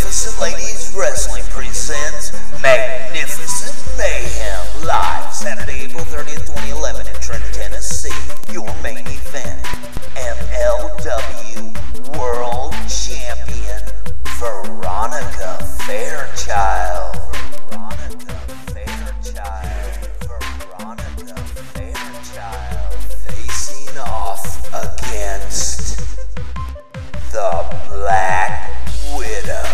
Magnificent Ladies Wrestling presents Magnificent Mayhem live Saturday, April 30th, 2011 in Trenton, Tennessee. Your main event, MLW World Champion Veronica Fairchild. Veronica Fairchild facing off against the Black Widow.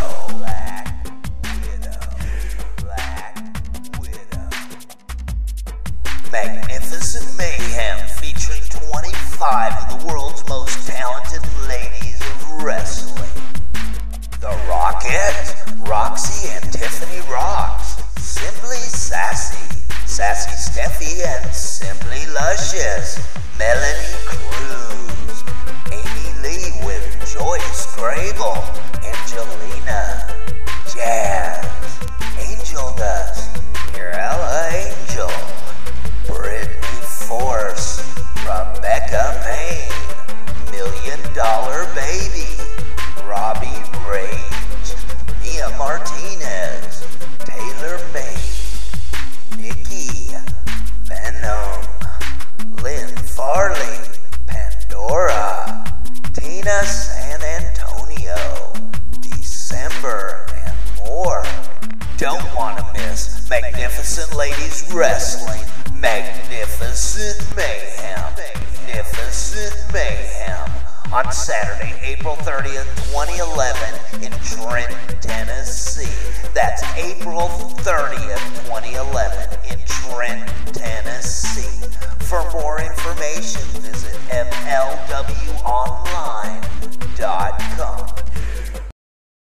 Magnificent Mayhem featuring 25 of the world's most talented ladies of wrestling. The Rocket, Roxy and Tiffany Roxx. Simply Sassy, Sassy Stephie and Simply Luscious. Melanie Cruise. Amy Lee with Joyce Grable. Angelina. Jazz. Angel Dust. Arella Angel. Brittany Force. Rebecca Payne. $1 Million Baby. Robbie Rage. Martinez. Taylor May. Nikki. Venom. Lynn Farley. Pandora. Tina San Antonio. December and more. Don't want to miss Magnificent Ladies Wrestling. Magnificent Mayhem. Magnificent Mayhem. On Saturday, April 30th, 2011 in Trenton, Tennessee. That's April 30th, 2011 in Trenton, Tennessee. For more information, visit MLWonline.com.